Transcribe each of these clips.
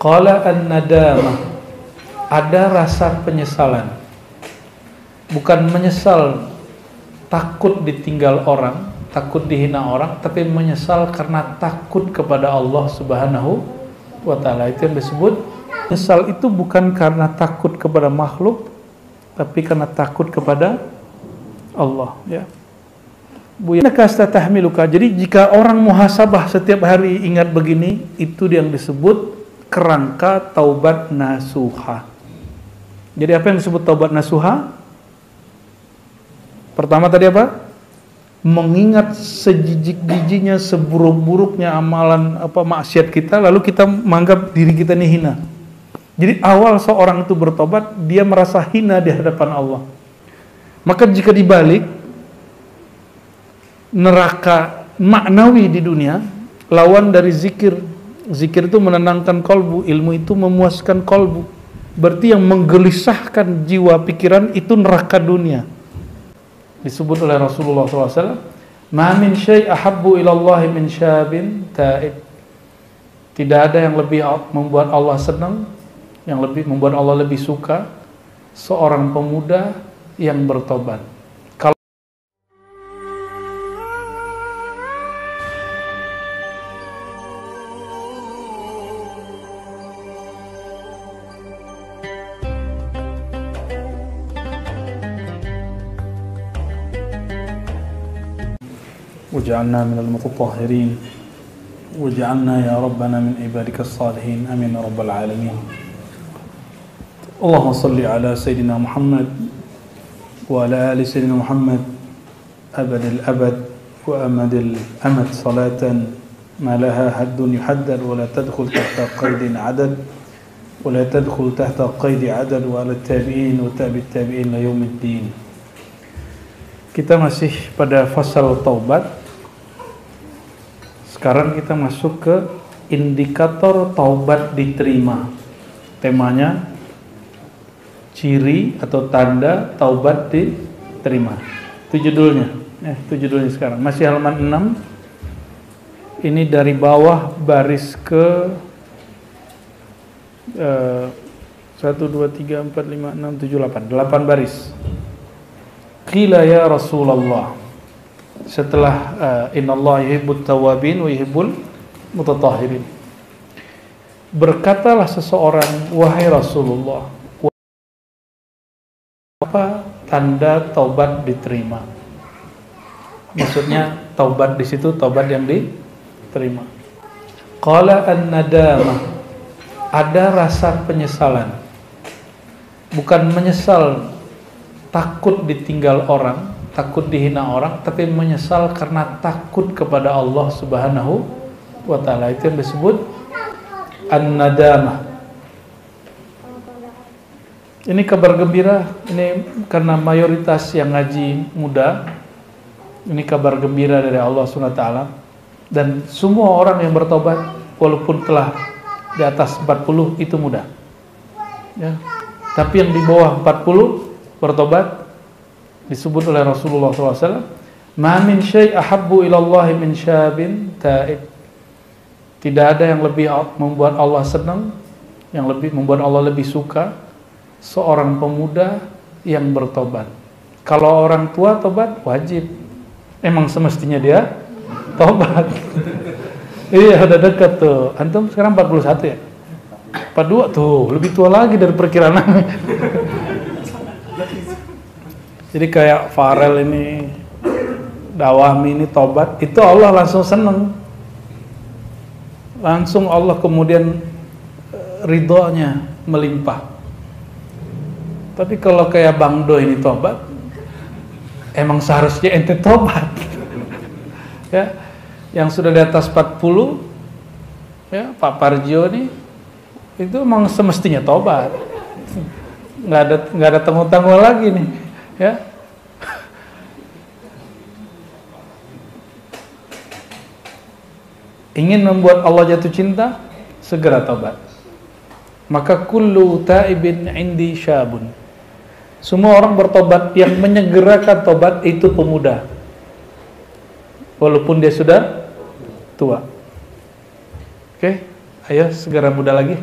Qala an-nadamah, ada rasa penyesalan. Bukan menyesal takut ditinggal orang, takut dihina orang, tapi menyesal karena takut kepada Allah Subhanahu wa ta'ala. Itu yang disebut menyesal. Itu bukan karena takut kepada makhluk, tapi karena takut kepada Allah, ya. Jadi jika orang muhasabah setiap hari ingat begini, itu yang disebut kerangka taubat nasuha. Jadi apa yang disebut taubat nasuha? Pertama tadi apa? Mengingat sejijik-jijiknya, seburuk-buruknya amalan maksiat kita, lalu kita menganggap diri kita ini hina. Jadi awal seorang itu bertobat, dia merasa hina di hadapan Allah. Maka jika dibalik, neraka maknawi di dunia, lawan dari zikir. Zikir itu menenangkan kolbu, ilmu itu memuaskan kolbu. Berarti yang menggelisahkan jiwa pikiran itu neraka dunia. Disebut oleh Rasulullah SAW, "Ma min syai' ahabbu ilallahi min syabin ta'ib." Tidak ada yang lebih membuat Allah senang, yang lebih membuat Allah lebih suka, seorang pemuda yang bertobat. وجعلنا من المتطهرين وجعلنا يا ربنا من عبادك الصالحين آمين رب العالمين اللهم صل على سيدنا محمد وعلى آل سيدنا محمد أبد الأبد وأمد الأمد صلاة ما لها حد يحدد ولا تدخل تحت قيد عدد ولا تدخل تحت قيد عدد وعلى التابعين وتابع التابعين ليوم الدين. Kita masih pada fasal taubat. Sekarang kita masuk ke indikator taubat diterima. Temanya ciri atau tanda taubat diterima. Itu judulnya. Itu judulnya sekarang. Masih halaman 6. Ini dari bawah baris ke 1 2 3 4 5 6 7 8. 8 baris. Qila ya Rasulullah. Setelah innallaha yuhibbut tawwabin wa yuhibbul mutatahhirin. Berkatalah seseorang, wahai Rasulullah, apa tanda taubat diterima? Maksudnya taubat di situ taubat yang diterima. Qala an-nadamah, ada rasa penyesalan. Bukan menyesal takut ditinggal orang, takut dihina orang, tapi menyesal karena takut kepada Allah Subhanahu wa ta'ala. Itu yang disebut an-nadamah. Ini kabar gembira, ini karena mayoritas yang ngaji muda. Ini kabar gembira dari Allah Subhanahu wa ta'ala. Dan semua orang yang bertobat walaupun telah di atas 40 itu mudah, ya. Tapi yang di bawah 40 bertobat disebut oleh Rasulullah SAW, "Ma min syai' ahabbu ilallahi min syabin ta'ib." Tidak ada yang lebih membuat Allah senang, yang lebih membuat Allah lebih suka, seorang pemuda yang bertobat. Kalau orang tua tobat wajib, emang semestinya dia tobat. Iya, udah dekat tuh. Antum sekarang 41 ya? 42 tuh, lebih tua lagi dari perkiraan. Jadi kayak Farel ini, Dawami ini tobat, itu Allah langsung seneng. Langsung Allah kemudian ridhonya melimpah. Tapi kalau kayak Bang Do ini tobat, emang seharusnya ente tobat. Ya, yang sudah di atas 40, ya Pak Parjo nih, itu emang semestinya tobat. Nggak ada tanggung-tanggung lagi nih. Ya, ingin membuat Allah jatuh cinta, segera tobat. Maka kullu taibin indi syabun. Semua orang bertobat yang menyegerakan tobat itu pemuda, walaupun dia sudah tua. Oke? Ayo segera muda lagi.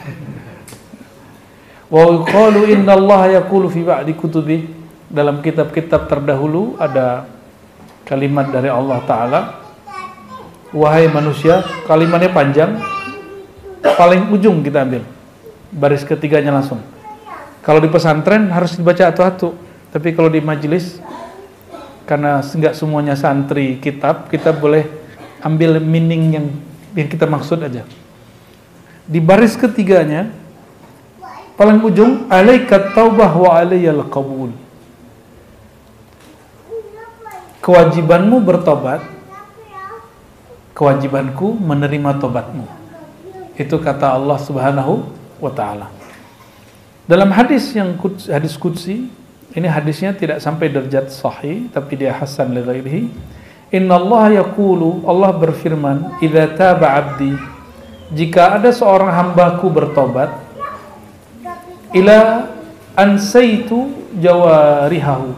Wa qalu innallaha yaqulu fi ba'di kutubi, dalam kitab-kitab terdahulu ada kalimat dari Allah Ta'ala, wahai manusia, kalimatnya panjang, paling ujung kita ambil, baris ketiganya langsung. Kalau di pesantren harus dibaca atu-atu, tapi kalau di majelis, karena enggak semuanya santri kitab, kita boleh ambil meaning yang kita maksud aja. Di baris ketiganya paling ujung, alaikat taubah wa alaiyal qabul. Kewajibanmu bertobat, kewajibanku menerima tobatmu. Itu kata Allah Subhanahu wa ta'ala. Dalam hadis yang hadis qudsi, ini hadisnya tidak sampai derajat sahih, tapi dia hasan li ghairihi. Innallaha yaqulu, Allah berfirman, idza taba 'abdi, jika ada seorang hambaku bertobat, ila ansaitu jawarihahu.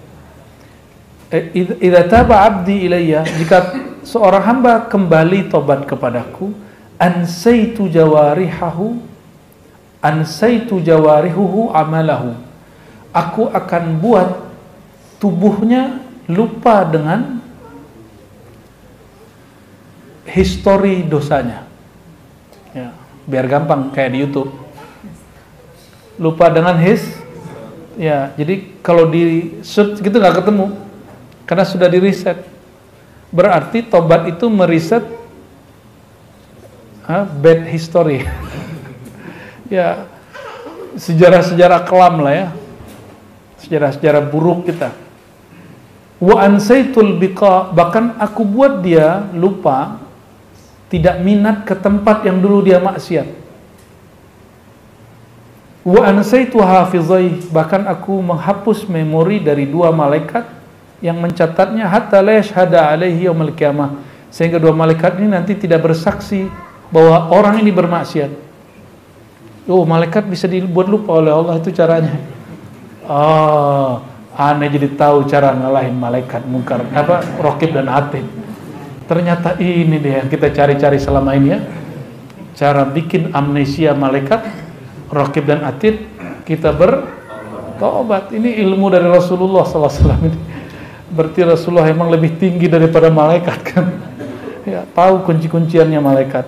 Idza taba 'abdi ilayya, jika seorang hamba kembali tobat kepadaku, ansaitu jawarihuhu amalahu, aku akan buat tubuhnya lupa dengan histori dosanya. Ya, biar gampang kayak di YouTube. Lupa dengan ya, jadi kalau di search gitu nggak ketemu karena sudah di reset. Berarti tobat itu meriset bad history. Ya, sejarah-sejarah kelam lah ya, sejarah-sejarah buruk kita. Wa ansaitul biqa, bahkan aku buat dia lupa, tidak minat ke tempat yang dulu dia maksiat. Wa ansaitu hafizai, bahkan aku menghapus memori dari dua malaikat yang mencatatnya, hatta la yashhada alaihi yaumil qiyamah, sehingga dua malaikat ini nanti tidak bersaksi bahwa orang ini bermaksiat. Oh, malaikat bisa dibuat lupa oleh Allah, itu caranya. Oh, aneh jadi tahu cara ngalahin malaikat mungkar, Raqib dan Atid. Ternyata ini deh yang kita cari-cari selama ini ya, cara bikin amnesia malaikat Raqib dan Atid, kita bertobat. Ini ilmu dari Rasulullah SAW ini. Berarti Rasulullah emang lebih tinggi daripada malaikat kan? Ya, tahu kunci-kunciannya malaikat.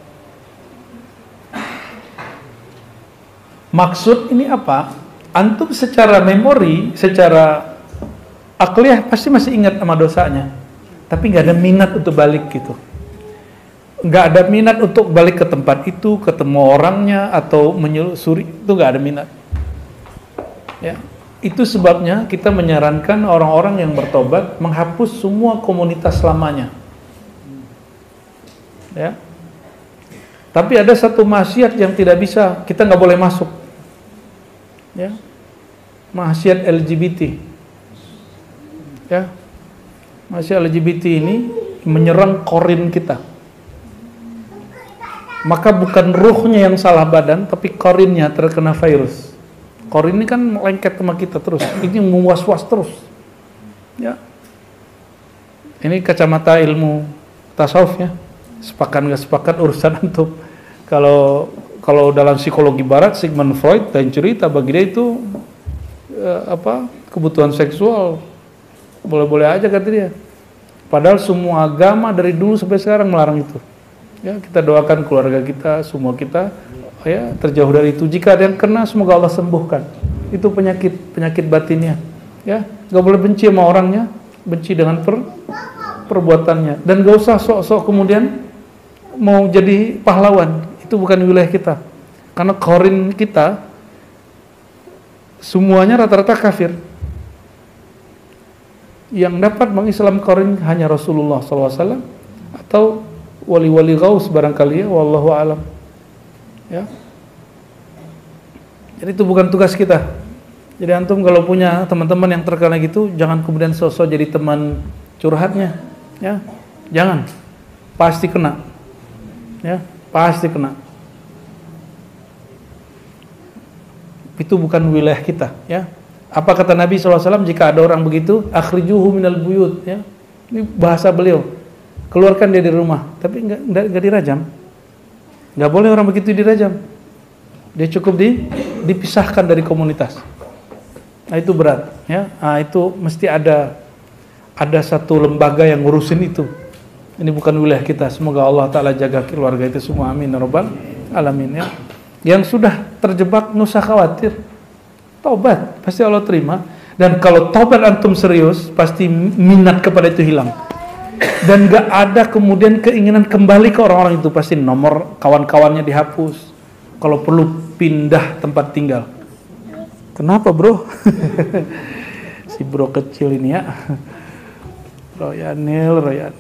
Maksud ini apa? Antum secara memori, secara akliyah pasti masih ingat sama dosanya, tapi nggak ada minat untuk balik gitu. Nggak ada minat untuk balik ke tempat itu, ketemu orangnya, atau menyelusuri, itu nggak ada minat. Ya, itu sebabnya kita menyarankan orang-orang yang bertobat menghapus semua komunitas lamanya. Ya, tapi ada satu maksiat yang tidak bisa, kita nggak boleh masuk. Ya, maksiat LGBT. Ya, maksiat LGBT ini menyerang korin kita. Maka bukan ruhnya yang salah badan, tapi korinnya terkena virus. Korin ini kan lengket sama kita terus, ini mewas-was terus. Ya, ini kacamata ilmu tasawuf ya. Sepakat nggak sepakat urusan antum. Kalau dalam psikologi barat, Sigmund Freud dan cerita bagi dia itu kebutuhan seksual boleh-boleh aja kata dia. Padahal semua agama dari dulu sampai sekarang melarang itu. Ya, kita doakan keluarga kita, semua kita ya terjauh dari itu. Jika ada yang kena, semoga Allah sembuhkan. Itu penyakit batinnya. Ya, nggak boleh benci sama orangnya, benci dengan perbuatannya. Dan nggak usah sok-sok kemudian mau jadi pahlawan. Itu bukan wilayah kita. Karena korin kita semuanya rata-rata kafir. Yang dapat mengislam korin hanya Rasulullah SAW atau wali-wali gaus barangkali ya, wallahu alam. Ya. Jadi itu bukan tugas kita. Jadi antum kalau punya teman-teman yang terkena gitu, jangan kemudian sosok jadi teman curhatnya, ya. Jangan. Pasti kena. Ya, pasti kena. Itu bukan wilayah kita, ya. Apa kata Nabi SAW jika ada orang begitu, akhrijuhu minal buyut, ya. Ini bahasa beliau. Keluarkan dia dari rumah, tapi enggak dirajam. Nggak boleh orang begitu dirajam. Dia cukup dipisahkan dari komunitas. Nah, itu berat, ya. Nah, itu mesti ada satu lembaga yang ngurusin itu. Ini bukan wilayah kita. Semoga Allah Ta'ala jaga keluarga itu semua. Amin ya rabbal alamin, ya. Yang sudah terjebak, nggak usah khawatir. Taubat, pasti Allah terima. Dan kalau taubat antum serius, pasti minat kepada itu hilang. Dan gak ada kemudian keinginan kembali ke orang-orang itu. Pasti nomor kawan-kawannya dihapus. Kalau perlu pindah tempat tinggal. Kenapa bro? Si bro kecil ini ya. Royanil.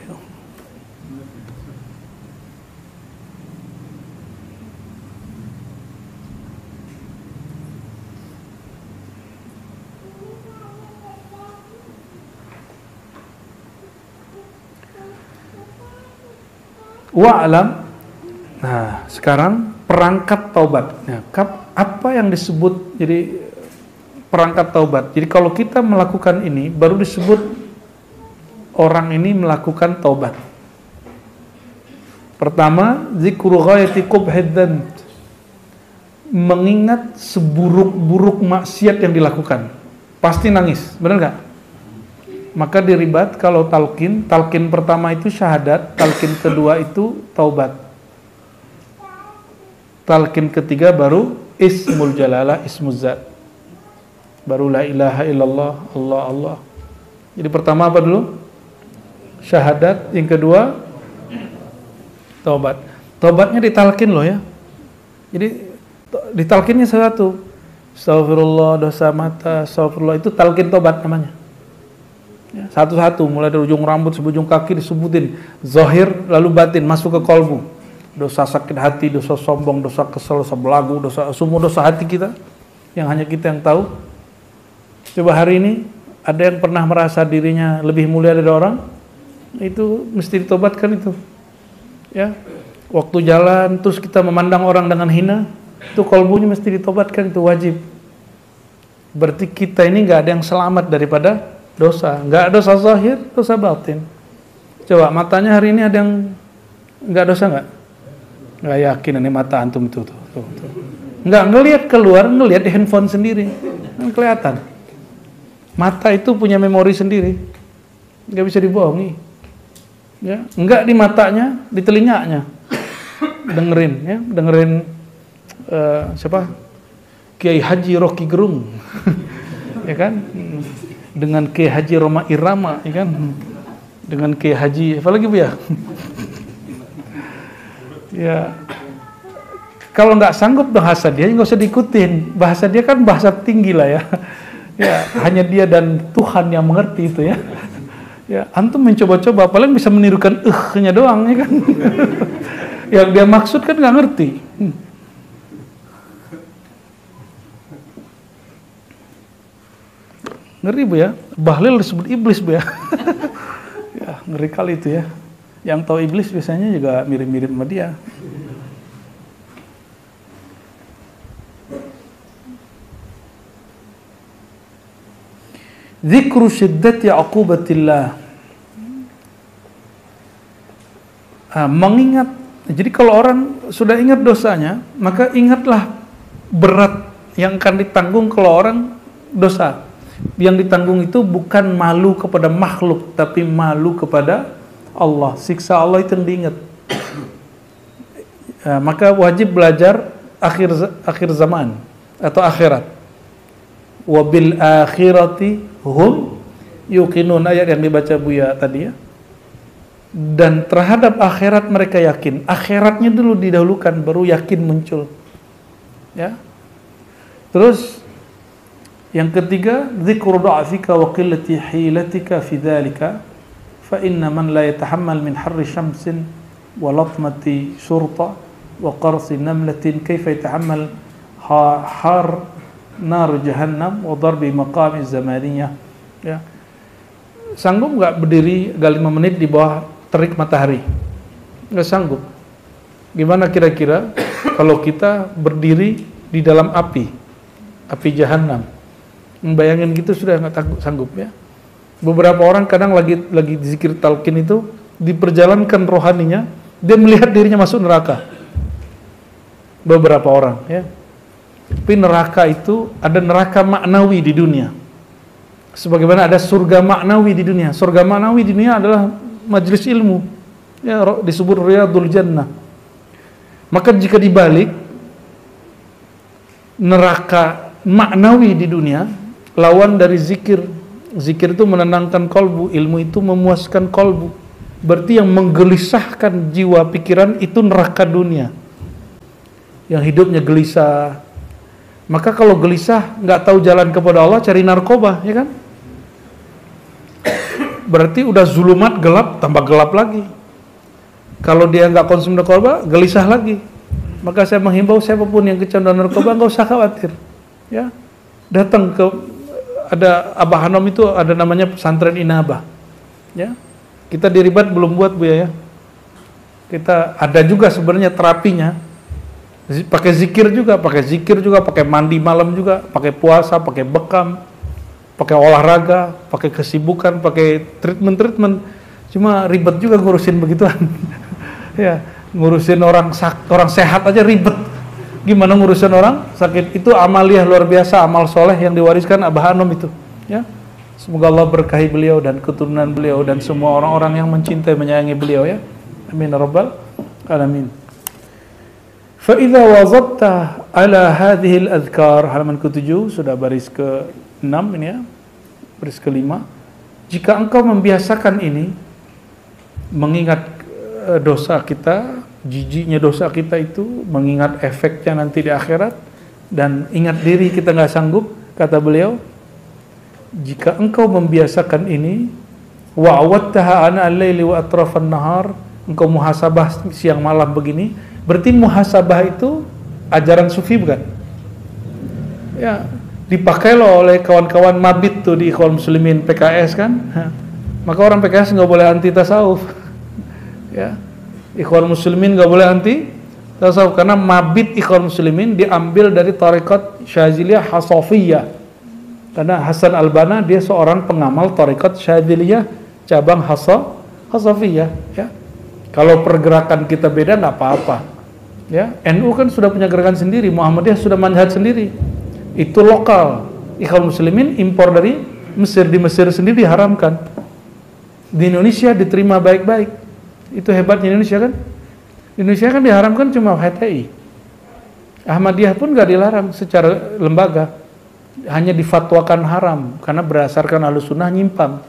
Wa'lam. Nah, sekarang perangkat taubat. Nah, apa yang disebut jadi perangkat taubat? Jadi kalau kita melakukan ini, baru disebut orang ini melakukan taubat. Pertama, zikru ghayati qubhid dzanb. Mengingat seburuk-buruk maksiat yang dilakukan. Pasti nangis, benar nggak? Maka diribat kalau talqin pertama itu syahadat, talqin kedua itu taubat. Talqin ketiga baru ismul jalalah, ismuz zat. Baru la ilaha illallah, Allah. Jadi pertama apa dulu? Syahadat, yang kedua taubat. Taubatnya ditalqin loh ya. Jadi ditalqinnya satu. Astagfirullah, dosa mata, astagfirullah, itu talqin taubat namanya. Ya, satu-satu, mulai dari ujung rambut sampai ujung kaki disebutin. Zahir lalu batin, masuk ke kolbu. Dosa sakit hati, dosa sombong, dosa kesel, dosa belagu, semua dosa hati kita yang hanya kita yang tahu. Coba hari ini ada yang pernah merasa dirinya lebih mulia dari orang, itu mesti ditobatkan itu. Ya, waktu jalan terus kita memandang orang dengan hina, itu kolbunya mesti ditobatkan, itu wajib. Berarti kita ini nggak ada yang selamat daripada dosa, nggak dosa zahir, dosa batin. Coba matanya hari ini ada yang nggak dosa nggak? Nggak yakin ini mata antum tuh. Nggak ngelihat keluar, ngelihat di handphone sendiri, kan kelihatan. Mata itu punya memori sendiri, nggak bisa dibohongi. Ya, nggak di matanya, di telinganya, dengerin siapa? Kiai Haji Rocky Gerung, ya kan? Dengan Kiai Haji Roma Irama, ya kan? Dengan Kiai Haji apa lagi bu ya? Ya, kalau nggak sanggup bahasa dia, nggak usah diikutin. Bahasa dia kan bahasa tinggi lah ya. Ya, hanya dia dan Tuhan yang mengerti itu ya. Ya, antum mencoba-coba, paling bisa menirukan nya doang ya kan. Yang dia maksud kan nggak ngerti. Ngeri bu ya, Bahlil disebut iblis bu ya. Ya, ngeri kali itu ya. Yang tahu iblis biasanya juga mirip-mirip sama dia. Zikru syiddati uqubatillah. Mengingat, jadi kalau orang sudah ingat dosanya, maka ingatlah berat yang akan ditanggung kalau orang dosa. Yang ditanggung itu bukan malu kepada makhluk, tapi malu kepada Allah. Siksa Allah itu yang diingat. Maka wajib belajar akhir zaman atau akhirat. Wabil akhirati hum yuqinun, ayat yang dibaca Buya tadi ya. Dan terhadap akhirat mereka yakin. Akhiratnya dulu didahulukan, baru yakin muncul. Ya. Terus yang ketiga, dzikru da'fika wa qillati hilatika fi dzalika fa inna man la yatahammal min harri syamsin wa latmati syurta wa qarsi namlatin kaifa yatahammal har nar jahannam wa darbi maqami zamaniyah. Ya. Sanggup enggak berdiri 5 menit di bawah terik matahari? Enggak sanggup. Gimana kira-kira kalau kita berdiri di dalam api jahanam? Bayangin gitu sudah nggak sanggup ya. Beberapa orang kadang lagi zikir talqin itu, diperjalankan rohaninya, dia melihat dirinya masuk neraka. beberapa orang ya. Tapi neraka itu ada neraka maknawi di dunia. Sebagaimana ada surga maknawi di dunia. Surga maknawi di dunia adalah majelis ilmu. Ya, disebut Riyadul Jannah. Maka jika dibalik neraka maknawi di dunia, lawan dari zikir. Zikir itu menenangkan kolbu, ilmu itu memuaskan kolbu. Berarti yang menggelisahkan jiwa pikiran itu neraka dunia. Yang hidupnya gelisah. Maka kalau gelisah, nggak tahu jalan kepada Allah, cari narkoba, ya kan? Berarti udah zulumat, gelap, tambah gelap lagi. Kalau dia nggak konsumsi narkoba, gelisah lagi. Maka saya menghimbau siapapun yang kecanduan narkoba, nggak usah khawatir. Ya, datang ke ada Abah Hanom itu ada namanya pesantren Inabah. Ya, kita di Ribat belum buat Bu ya. Kita ada juga sebenarnya terapinya. Pakai zikir juga, pakai mandi malam juga, pakai puasa, pakai bekam, pakai olahraga, pakai kesibukan, pakai treatment. Cuma ribet juga ngurusin begituan. Ya, ngurusin orang sehat aja ribet. Gimana ngurusin orang sakit? Itu amaliyah luar biasa, amal soleh yang diwariskan Abah Hanom itu. Ya, semoga Allah berkahi beliau dan keturunan beliau dan semua orang-orang yang mencintai menyayangi beliau ya. Amin ya rabbal alamin. فَإِذَا وَظَبْتَ عَلَى هَذِهِ الْأَذْكَارِ halaman ke-7 sudah baris ke-6 ini ya, baris ke-5. Jika engkau membiasakan ini, mengingat dosa kita, jijiknya dosa kita itu, mengingat efeknya nanti di akhirat, dan ingat diri kita nggak sanggup, kata beliau, jika engkau membiasakan ini, wa'awwattaha ana al-laili wa atrafan nahar, engkau muhasabah siang malam begini. Berarti muhasabah itu ajaran sufi bukan? Ya, dipakai loh oleh kawan-kawan mabit tuh di Ikhwan Muslimin PKS kan. Maka orang PKS nggak boleh anti tasawuf. Ya, Ikhwan Muslimin nggak boleh anti tasawuf karena mabit Ikhwan Muslimin diambil dari tarekat Syadziliyah Hasafiyah. Karena Hasan Al-Banna dia seorang pengamal tarekat Syadziliyah cabang Hasafiyah. Ya, kalau pergerakan kita beda nggak apa-apa. Ya, NU kan sudah punya gerakan sendiri, Muhammadiyah sudah manhaj sendiri. Itu lokal. Ikhwan Muslimin impor dari Mesir, di Mesir sendiri diharamkan. Di Indonesia diterima baik-baik. Itu hebatnya Indonesia kan? Indonesia kan diharamkan cuma HTI. Ahmadiyah pun nggak dilarang secara lembaga. Hanya difatwakan haram karena berdasarkan Ahlussunnah nyimpang.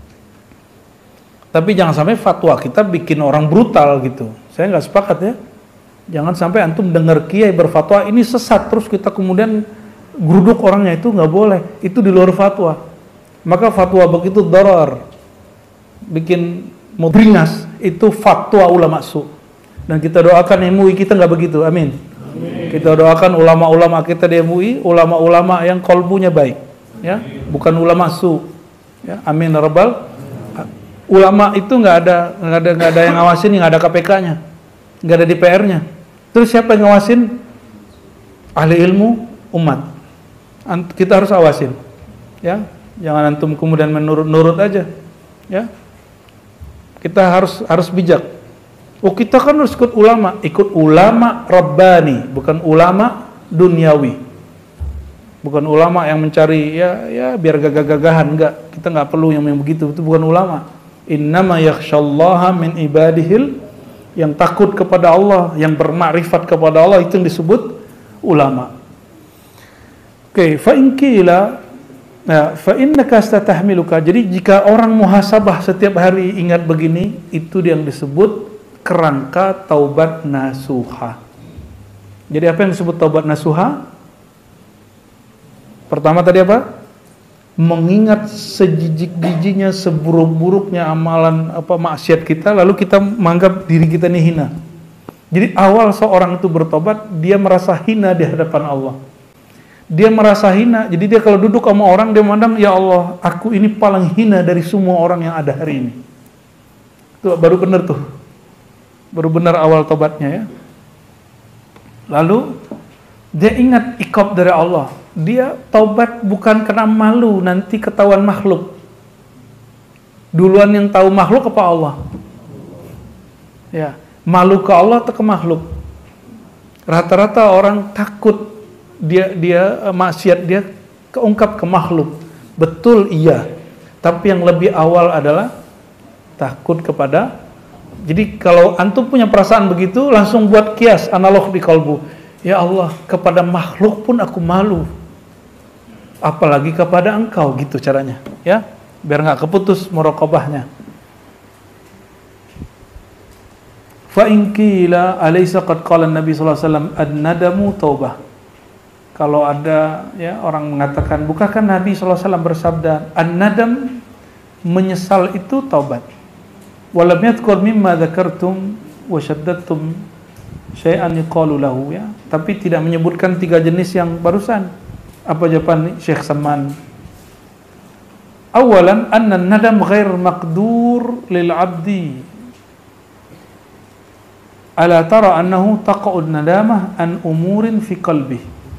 Tapi jangan sampai fatwa kita bikin orang brutal gitu. Saya nggak sepakat ya. Jangan sampai antum dengar kiai berfatwa ini sesat terus kita kemudian geruduk orangnya, itu nggak boleh. Itu di luar fatwa. Maka fatwa begitu darar, bikin mau beringas, itu fatwa ulama su. Dan kita doakan MUI kita nggak begitu. Amin. Kita doakan ulama-ulama kita di MUI, ulama-ulama yang kolbunya baik, ya, bukan ulama su. Ya, amin ya rabbal. Ulama itu nggak ada yang ngawasin, nggak ada KPK-nya, nggak ada DPR-nya. Terus siapa yang ngawasin? Ahli ilmu umat. Kita harus awasin, ya. Jangan antum kemudian menurut aja, ya. Kita harus bijak. Oh, kita kan harus ikut ulama Rabbani, bukan ulama duniawi, bukan ulama yang mencari ya biar gagah-gagahan. Enggak, kita nggak perlu yang begitu. Itu bukan ulama. Innama yakhsyallaha min ibadihil, yang takut kepada Allah, yang bermakrifat kepada Allah, itu yang disebut ulama. Oke, fa in qila fa innaka statahmiluka. Jadi jika orang muhasabah setiap hari ingat begini, itu yang disebut kerangka taubat nasuha. Jadi apa yang disebut taubat nasuha? Pertama tadi apa? Mengingat sejijik-jijiknya, seburuk-buruknya amalan maksiat kita, lalu kita menganggap diri kita ini hina. Jadi awal seorang itu bertobat, dia merasa hina di hadapan Allah. Dia merasa hina, jadi dia kalau duduk sama orang, dia memandang, ya Allah, aku ini paling hina dari semua orang yang ada hari ini. Itu baru benar tuh. Baru benar awal tobatnya ya. Lalu dia ingat iqab dari Allah. Dia taubat bukan karena malu nanti ketahuan makhluk. Duluan yang tahu makhluk apa Allah? Ya, malu ke Allah atau ke makhluk? Rata-rata orang takut dia maksiat dia keungkap ke makhluk. Betul iya. Tapi yang lebih awal adalah takut kepada. Jadi kalau antum punya perasaan begitu, langsung buat kias analog di kalbu. Ya Allah, kepada makhluk pun aku malu. Apalagi kepada engkau, gitu caranya, ya. Biar nggak keputus muraqabahnya. Fa in qila alaysa qad qala Nabi sallallahu alaihi wasallam an-nadamu taubah. Kalau ada ya orang mengatakan, bukankah Nabi sallallahu alaihi wasallam bersabda, an-nadam, menyesal itu taubat. Walam yadhkur mimma dzakartum wa syaddatum syai'an yuqalu lahu, ya. Tapi tidak menyebutkan 3 jenis yang barusan. Apa jawaban Syekh Saman? Awalan anna an-nadam ghair maqdur lil 'abdi. Ala tara annahu taqa'ud nadamah an umurin fi qalbi.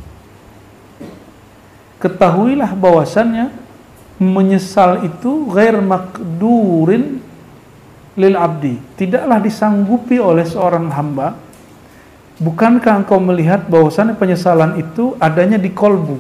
Ketahuilah bahwasannya menyesal itu ghair maqdurin lil abdi, tidaklah disanggupi oleh seorang hamba. Bukankah engkau melihat bahwasannya penyesalan itu adanya di kolbu?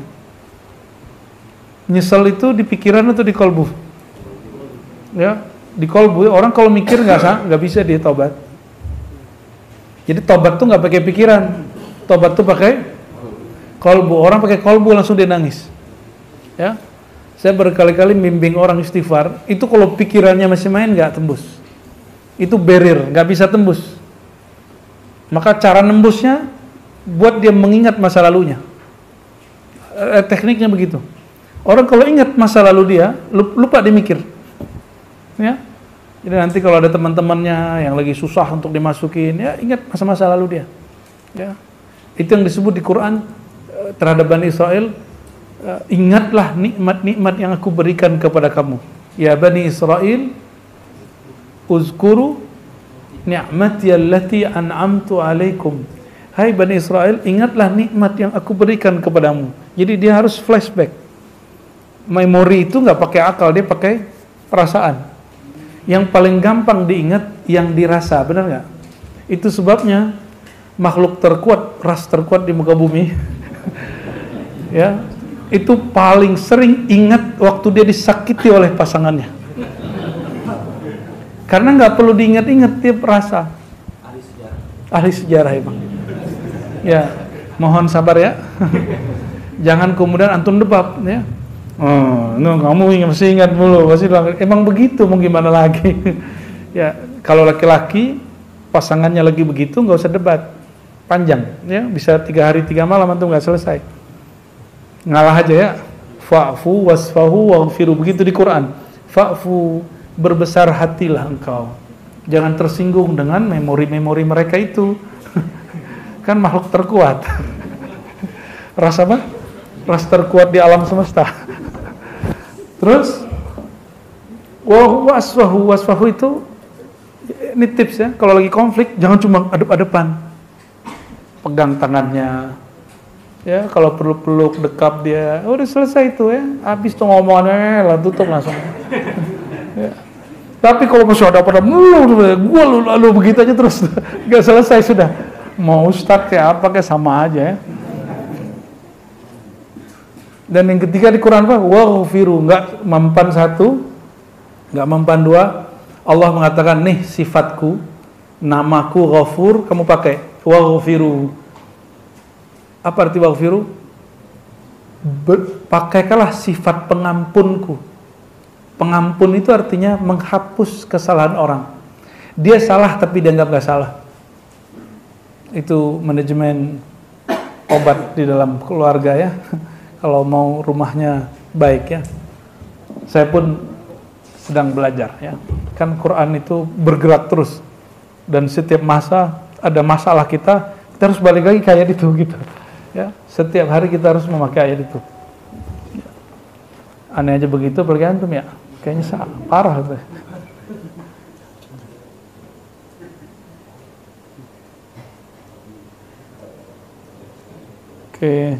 Nyesal itu di pikiran atau di kolbu? Ya, di kolbu. Orang kalau mikir nggak bisa dia tobat. Jadi tobat tuh nggak pakai pikiran, tobat tuh pakai kolbu. Orang pakai kolbu langsung dia nangis. Ya, saya berkali-kali bimbing orang istighfar. Itu kalau pikirannya masih main nggak tembus. Itu barrier, nggak bisa tembus. Maka cara nembusnya buat dia mengingat masa lalunya. Tekniknya begitu. Orang kalau ingat masa lalu dia, lupa dia mikir. Ya. Jadi nanti kalau ada teman-temannya yang lagi susah untuk dimasukin, ya ingat masa-masa lalu dia. Ya. Itu yang disebut di Quran terhadap Bani Israel, ingatlah nikmat-nikmat yang aku berikan kepada kamu. Ya Bani Israel, uzkuru ni'mati allati an'amtu alaikum. Hai Bani Israel, ingatlah nikmat yang aku berikan kepadamu. Jadi dia harus flashback. Memori itu nggak pakai akal, dia pakai perasaan. Yang paling gampang diingat yang dirasa, benar nggak? Itu sebabnya makhluk terkuat, ras terkuat di muka bumi, ya, itu paling sering ingat waktu dia disakiti oleh pasangannya. Karena nggak perlu diingat-ingat, dia perasa. Ahli sejarah emang. Ya, mohon sabar ya. Jangan kemudian antum debat, ya. Oh, no, kamu masih ingat dulu, masih emang begitu, mau gimana lagi? Ya, kalau laki-laki pasangannya lagi begitu, nggak usah debat, panjang, ya, bisa 3 hari 3 malam antum nggak selesai. Ngalah aja ya. Fa'fu wasfahu waghfiru, begitu di Quran. Fa'fu, berbesar hatilah engkau, jangan tersinggung dengan memori-memori mereka itu. Kan makhluk terkuat. Ras apa? Ras terkuat di alam semesta. Terus wasfahu itu, ini tips ya, kalau lagi konflik jangan cuma adep-adepan, pegang tangannya, ya, kalau perlu peluk, dekap dia, udah selesai itu ya, habis tuh ngomongannya, lah tutup langsung. Ya. Tapi kalau masih ada pada lalu begitu aja terus, nggak selesai sudah. Mau ustadz kayak apa kayak sama aja ya. Dan yang ketiga di Quran apa? Waghfiru, nggak mempan 1, nggak mempan 2. Allah mengatakan nih sifatku, namaku Ghafur, kamu pakai waghfiru. Apa arti waghfiru? Pakaikanlah sifat pengampunku. Pengampun itu artinya menghapus kesalahan orang. Dia salah tapi dianggap gak salah. Itu manajemen obat di dalam keluarga ya. Kalau mau rumahnya baik ya. Saya pun sedang belajar ya. Kan Quran itu bergerak terus. Dan setiap masa ada masalah kita harus balik lagi ke ayat itu gitu. Ya, setiap hari kita harus memakai ayat itu. Aneh aja begitu pergi antum ya. Kayaknya parah tuh. Oke.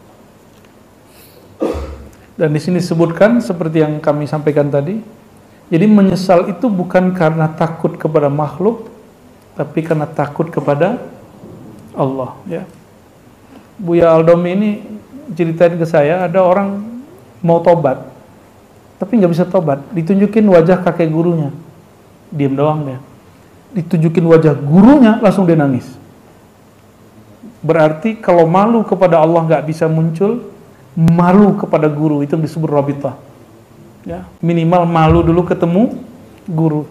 Dan di sini disebutkan seperti yang kami sampaikan tadi, Jadi menyesal itu bukan karena takut kepada makhluk, tapi karena takut kepada Allah, ya. Buya Aldomi ini ceritain ke saya, ada orang mau tobat, tapi nggak bisa tobat. Ditunjukin wajah kakek gurunya, diem doang dia. Ditunjukin wajah gurunya, langsung dia nangis. Berarti kalau malu kepada Allah nggak bisa muncul, malu kepada guru itu disebut rabithah. Ya, minimal malu dulu ketemu guru.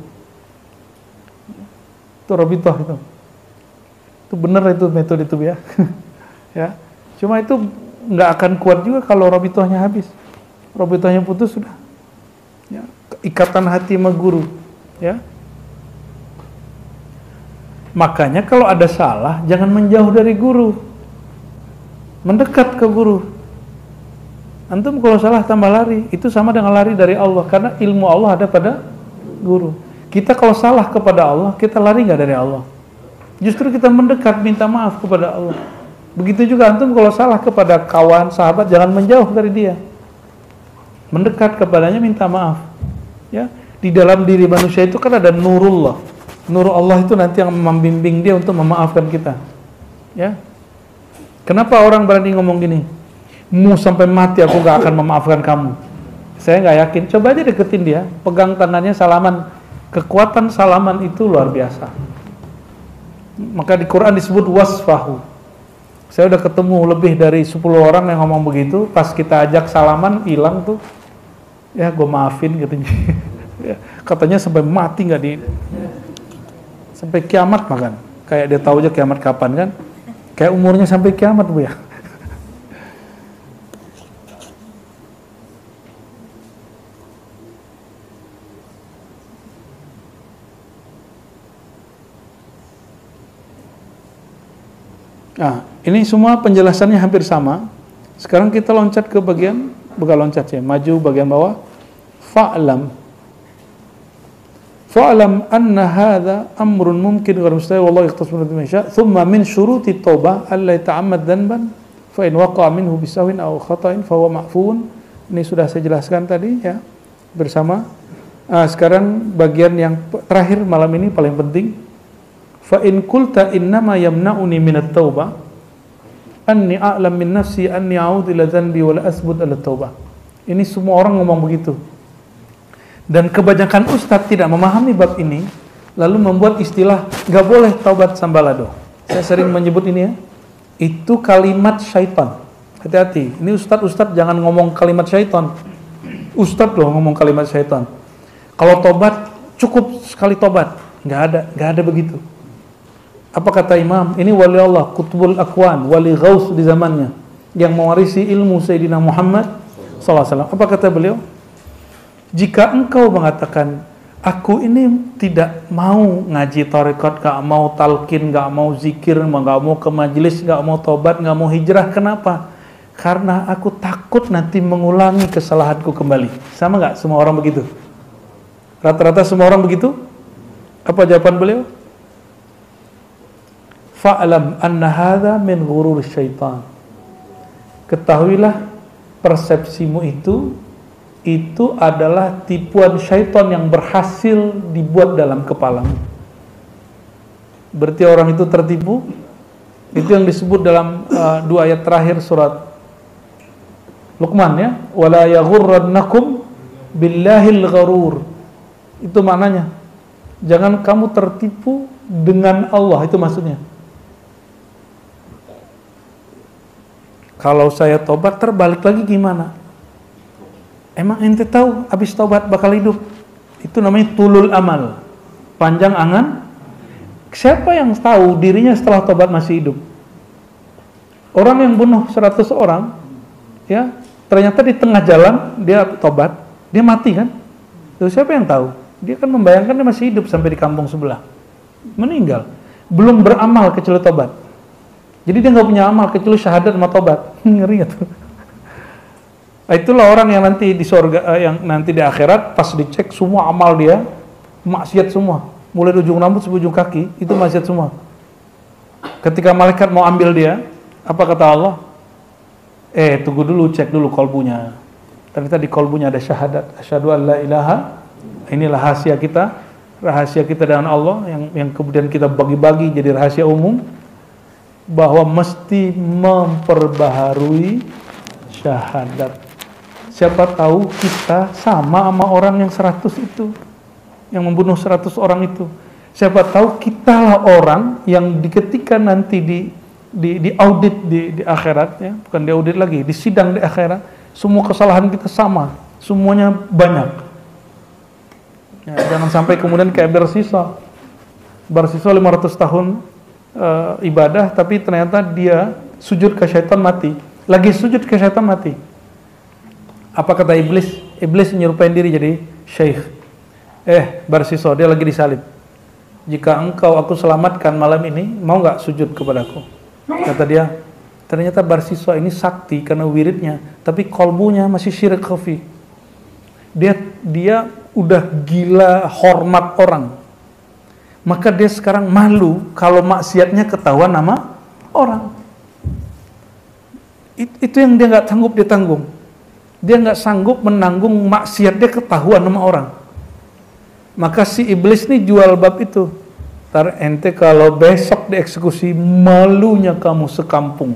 Itu rabithah itu. Itu benar itu metode itu ya. Ya. Cuma itu nggak akan kuat juga kalau rabithahnya habis. Rabithahnya putus sudah. Ya, ikatan hati sama guru, ya. Makanya kalau ada salah jangan menjauh dari guru. Mendekat ke guru. Antum kalau salah tambah lari, itu sama dengan lari dari Allah, karena ilmu Allah ada pada guru. Kita kalau salah kepada Allah, kita lari nggak dari Allah. Justru kita mendekat, minta maaf kepada Allah. Begitu juga antum kalau salah kepada kawan, sahabat, jangan menjauh dari dia. Mendekat kepadanya, minta maaf. Ya, di dalam diri manusia itu kan ada nurullah. Nur Allah itu nanti yang membimbing dia untuk memaafkan kita. Ya. Kenapa orang berani ngomong gini? Mau sampai mati aku gak akan memaafkan kamu. Saya gak yakin. Coba aja deketin dia, pegang tangannya, salaman. Kekuatan salaman itu luar biasa. Maka di Quran disebut wasfahu. Saya udah ketemu lebih dari 10 orang yang ngomong begitu. Pas kita ajak salaman, hilang tuh. Ya gue maafin katanya. Ya, katanya sampai mati gak di... Sampai kiamat makan. Kayak dia tahu aja kiamat kapan kan. Kayak umurnya sampai kiamat bu ya. Nah, ini semua penjelasannya hampir sama. Sekarang kita loncat ke bagian, bukan loncat ya, maju bagian bawah. Fa'lam anna hadha amrun mumkin ghairu mustahil wallahu yaqtasu bima yasha. Thumma min syuruti taubah alla yata'ammad dhanban fa in waqa'a minhu bisahwin aw khata'in fa huwa ma'fun. Ini sudah saya jelaskan tadi ya bersama. Sekarang bagian yang terakhir malam ini paling penting. Fa in qulta innama yamna'uni minat taubah anni a'lam min nafsi anni a'udzu ila dhanbi wa la asbut ala taubah. Ini semua orang ngomong begitu. Dan kebanyakan ustadz tidak memahami bab ini, lalu membuat istilah nggak boleh taubat sambalado. Saya sering menyebut ini ya. Itu kalimat syaitan. Hati-hati. Ini ustadz jangan ngomong kalimat syaitan. Ustadz loh ngomong kalimat syaitan. Kalau tobat cukup sekali tobat. Nggak ada begitu. Apa kata Imam? Ini wali Allah, Qutbul Akwan, wali Ghaus di zamannya, yang mewarisi ilmu Sayyidina Muhammad SAW. Apa kata beliau? Jika engkau mengatakan, aku ini tidak mau ngaji tarekat, gak mau talqin, gak mau zikir, gak mau ke majelis, gak mau tobat, gak mau hijrah, kenapa? Karena aku takut nanti mengulangi kesalahanku kembali. Sama gak semua orang begitu? Rata-rata semua orang begitu? Apa jawaban beliau? Fa'lam anna hadha min ghurur syaitan. Ketahuilah persepsimu itu adalah tipuan syaitan yang berhasil dibuat dalam kepalamu. Berarti orang itu tertipu. Itu yang disebut dalam 2 ayat terakhir surat Luqman ya, wala yaghurrannakum billahil gharur. Itu maknanya. Jangan kamu tertipu dengan Allah, itu maksudnya. Kalau saya tobat terbalik lagi gimana? Emang ente tahu habis tobat bakal hidup? Itu namanya tulul amal, panjang angan. Siapa yang tahu dirinya setelah tobat masih hidup? Orang yang bunuh 100 orang, ya ternyata di tengah jalan dia tobat, dia mati kan? Terus siapa yang tahu? Dia kan membayangkan dia masih hidup sampai di kampung sebelah, meninggal, belum beramal kecuali tobat. Jadi dia nggak punya amal kecuali syahadat sama tobat. Ngeri gak tuh? Itulah orang yang nanti di surga, yang nanti di akhirat pas dicek semua amal dia maksiat semua, mulai ujung rambut sampai ujung kaki itu maksiat semua. Ketika malaikat mau ambil dia, apa kata Allah? Tunggu dulu, cek dulu kolbunya. Ternyata di kolbunya ada syahadat, asyhadu an la ilaha Ini rahasia kita dengan Allah yang kemudian kita bagi-bagi jadi rahasia umum, bahwa mesti memperbaharui syahadat. Siapa tahu kita sama orang yang 100 itu, yang membunuh 100 orang itu. Siapa tahu kitalah orang yang ketika nanti di audit di akhirat, ya, bukan di audit lagi, di sidang di akhirat, semua kesalahan kita sama, semuanya banyak. Ya, jangan sampai kemudian kayak Barsisa 500 tahun ibadah, tapi ternyata dia sujud ke syaitan mati. Lagi sujud ke syaitan mati. Apa kata iblis? Iblis menyerupai diri jadi syekh. Barsisa, dia lagi disalib. Jika engkau aku selamatkan malam ini, mau nggak sujud kepadaku? Kata dia, ternyata Barsisa ini sakti karena wiridnya, tapi kolbunya masih syirik khafi. Dia udah gila hormat orang, maka dia sekarang malu kalau maksiatnya ketahuan nama orang. Itu yang dia nggak sanggup dia tanggung. Dia nggak sanggup menanggung maksiat dia ketahuan nama orang. Maka si iblis nih jual bab itu. Ntar ente kalau besok dieksekusi, malunya kamu sekampung.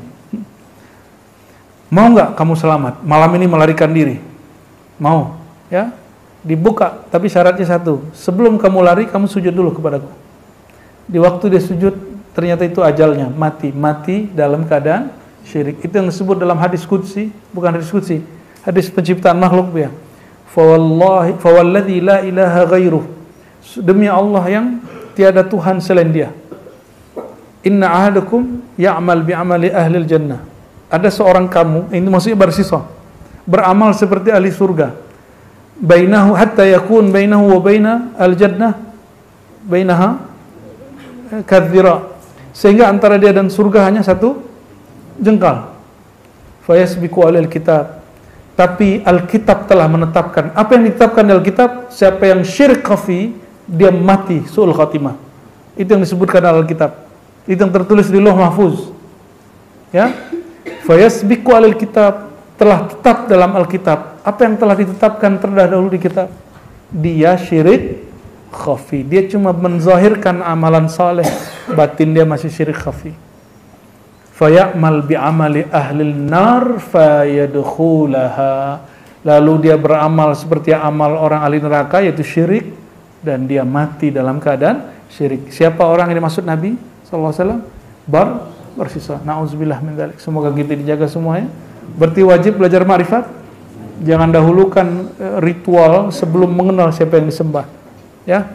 Mau nggak kamu selamat? Malam ini melarikan diri. Mau? Ya? Dibuka, tapi syaratnya satu. Sebelum kamu lari, kamu sujud dulu kepadaku. Di waktu dia sujud, ternyata itu ajalnya, mati dalam keadaan syirik. Itu yang disebut dalam hadis qudsi, bukan hadis qudsi, hadis penciptaan makhluk ya. Fawalladzi la ilaha ghairuh. Demi Allah yang tiada Tuhan selain Dia. Inna ahadakum ya'mal bi'amali ahlil jannah. Ada seorang kamu, ini maksudnya Barsisa, beramal seperti ahli surga. Bainahu hatta yakun bainahu wa baina al-jannah bainaha kadhira, sehingga antara dia dan surga hanya satu jengkal. Fayasbiqu alal kitab, tapi Alkitab telah menetapkan. Apa yang ditetapkan dalam Alkitab? Siapa yang syirik khafi, dia mati su'ul khatimah. Itu yang disebutkan dalam Alkitab. Itu yang tertulis di Lauh Mahfuz. Ya, fayasbiqu alal kitab, telah tetap dalam Alkitab. Apa yang telah ditetapkan terdahulu di kitab? Dia syirik khafi. Dia cuma menzahirkan amalan saleh, batin dia masih syirik khafi. Faya'mal bi'amali ahlil nar fayadkhulaha. Lalu dia beramal seperti amal orang ahli neraka, yaitu syirik, dan dia mati dalam keadaan syirik. Siapa orang yang dimaksud Nabi sallallahu alaihi wasallam? Barsisa. Nauzubillah min dzalik. Semoga kita dijaga semuanya. Berarti wajib belajar ma'rifat. Jangan dahulukan ritual sebelum mengenal siapa yang disembah. Ya.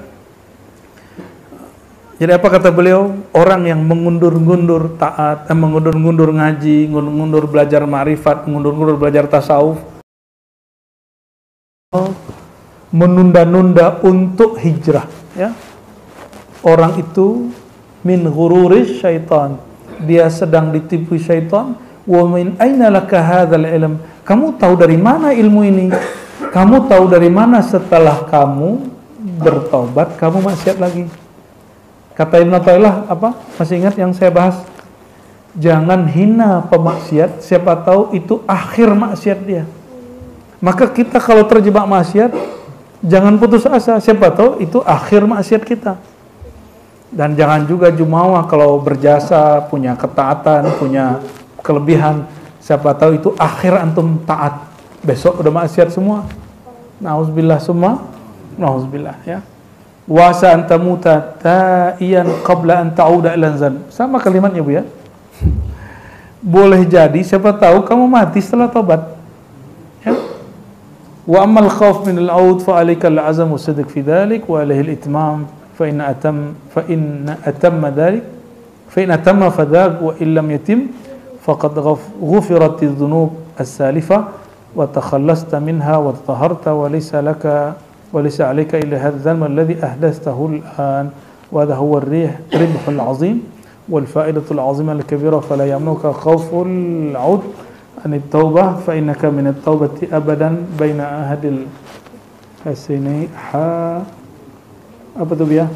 Jadi apa kata beliau? Orang yang mengundur-ngundur taat, mengundur-ngundur ngaji, mengundur belajar ma'rifat, mengundur-ngundur belajar tasawuf, menunda-nunda untuk hijrah. Ya. Orang itu min ghururis syaitan. Dia sedang ditipu syaitan. Wa min aina laka hadzal ilm? Kamu tahu dari mana ilmu ini? Kamu tahu dari mana setelah kamu bertobat kamu maksiat lagi? Kata Ibnu Athaillah apa? Masih ingat yang saya bahas? Jangan hina pemaksiat, siapa tahu itu akhir maksiat dia. Maka kita kalau terjebak maksiat, jangan putus asa, siapa tahu itu akhir maksiat kita. Dan jangan juga jumawa kalau berjasa, punya ketaatan, punya kelebihan, siapa tahu itu akhir antum taat, besok udah maksiat semua. Nauzubillah summa nauzubillah ya. Wa sa antamuta ta'iyan qabla an ta'uda ila zan. Sama kalimatnya Bu ya. Boleh jadi siapa tahu kamu mati setelah tobat. Ya. Wa ammal khauf min al-aud fa alayka al-azam wa sidq fi dhalik wa alayhi al-itmam fa in atamma dhalik fa in atamma fadhak wa in lam yatim faqad ghufirat adh-dhunub as-salifah wa takhallasta minha wa taharta wa laysa alayka illa hadha adh-dhanb alladhi ahdathtahu al-an wa hadha huwa ar-ribh al-'azim wal fa'idatu al-'azimah al-kabira fala yamnuka khawfu al-'ud an at-taubah fa innaka min at-taubati abadan baina ahadil hasini apa tu ya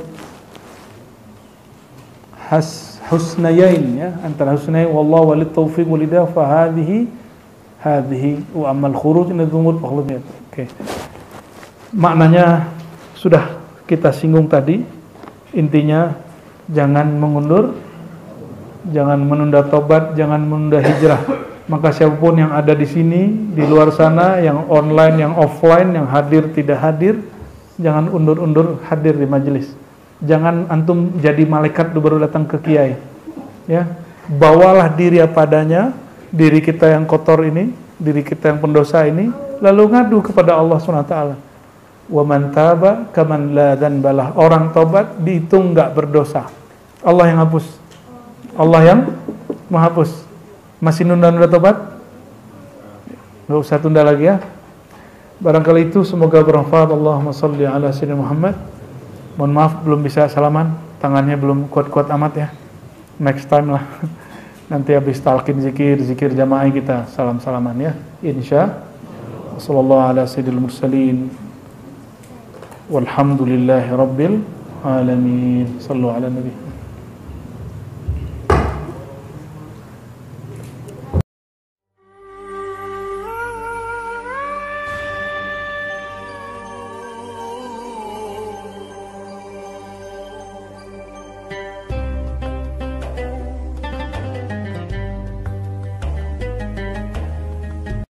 husnayain ya, antara husnayain wallahu walit taufiq wal hidayah fa hadhihi wa amal khuruj min dhunub. Oke. Maknanya sudah kita singgung tadi, intinya jangan mengundur, jangan menunda tobat, jangan menunda hijrah. Maka siapapun yang ada di sini, di luar sana, yang online, yang offline, yang hadir tidak hadir, jangan undur-undur hadir di majelis. Jangan antum jadi malaikat baru datang ke kiai. Ya, bawalah diri apa adanya, diri kita yang kotor ini, diri kita yang pendosa ini, lalu ngadu kepada Allah SWT. Wa man taba kaman la dzanbalah. Orang tobat dihitung enggak berdosa. Allah yang hapus. Allah yang menghapus. Masih nunda-nunda tobat? Enggak usah tunda lagi ya. Barangkali itu semoga bermanfaat. Allahumma shalli ala sayyidina Muhammad. Mohon maaf belum bisa salaman, tangannya belum kuat-kuat amat ya. Next time lah. Nanti habis talqin zikir jamaah kita salam-salaman ya. Insya. Wassallallahu ala sayyidil mursalin. Walhamdulillahi rabbil alamin. Sallu ala nabi.